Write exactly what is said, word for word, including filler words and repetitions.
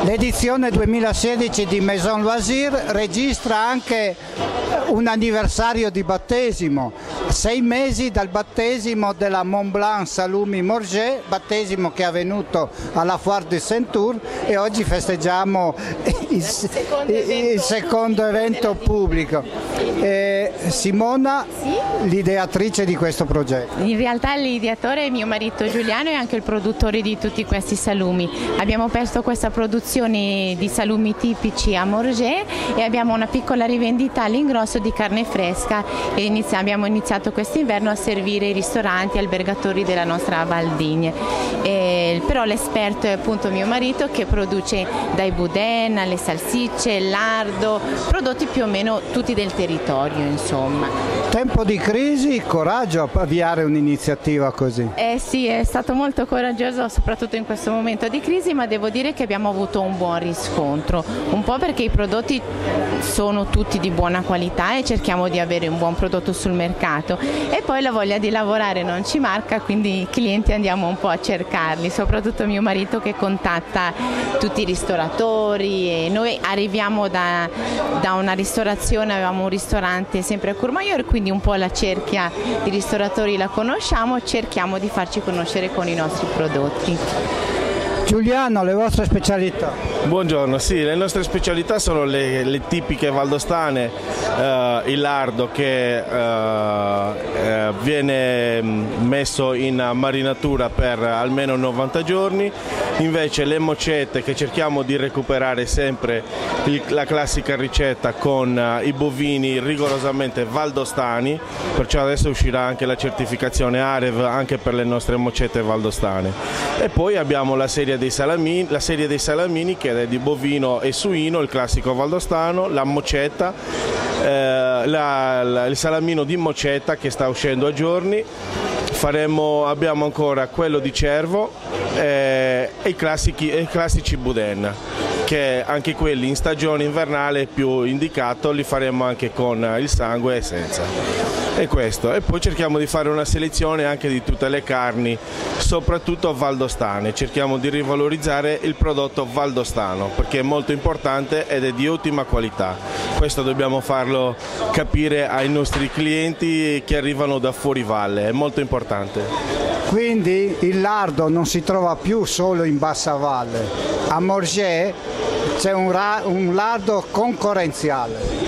L'edizione duemilasedici di Maison Loisir registra anche un anniversario di battesimo, sei mesi dal battesimo della Mont Blanc Salumi Morget, battesimo che è avvenuto alla Foire du Centaure, e oggi festeggiamo il, secondo il, evento, il secondo evento pubblico. Eh, Simona, sì? L'ideatrice di questo progetto. In realtà l'ideatore è mio marito Giuliano e anche il produttore di tutti questi salumi. Abbiamo aperto questa produzione di salumi tipici a Morget e abbiamo una piccola rivendita all'ingrosso di carne fresca e inizia, abbiamo iniziato quest'inverno a servire i ristoranti e albergatori della nostra Val d'Igne. Eh, però l'esperto è appunto mio marito, che produce dai boudin alle salsicce, il lardo, prodotti più o meno tutti del territorio, insomma. Tempo di crisi, coraggio a avviare un'iniziativa così. Eh sì, è stato molto coraggioso soprattutto in questo momento di crisi, ma devo dire che abbiamo avuto un buon riscontro, un po' perché i prodotti sono tutti di buona qualità e cerchiamo di avere un buon prodotto sul mercato, e poi la voglia di lavorare non ci manca, quindi i clienti andiamo un po' a cercarli, soprattutto mio marito che contatta tutti i ristoratori, e noi arriviamo da, da una ristorazione, avevamo un ristorante sempre a Courmayeur, quindi un po' la cerchia di ristoratori la conosciamo, cerchiamo di farci conoscere con i nostri prodotti. Giuliano, le vostre specialità? Buongiorno, sì, le nostre specialità sono le, le tipiche valdostane, eh, il lardo che eh, eh, viene messo in marinatura per almeno novanta giorni, invece le mocette che cerchiamo di recuperare sempre il, la classica ricetta con eh, i bovini rigorosamente valdostani, perciò adesso uscirà anche la certificazione Arev anche per le nostre mocette valdostane. E poi abbiamo la serie dei salamini, la serie dei salamini che è di bovino e suino, il classico valdostano, la mocetta, eh, la, la, il salamino di mocetta che sta uscendo a giorni. Faremo, abbiamo ancora quello di cervo eh, e i classici, i classici boudin, che anche quelli in stagione invernale più indicato, li faremo anche con il sangue e senza. E questo, e poi cerchiamo di fare una selezione anche di tutte le carni, soprattutto valdostane, cerchiamo di rivalorizzare il prodotto valdostano perché è molto importante ed è di ottima qualità. Questo dobbiamo farlo capire ai nostri clienti che arrivano da fuori valle, è molto importante. Quindi il lardo non si trova più solo in bassa valle, a Morget c'è un, un lardo concorrenziale.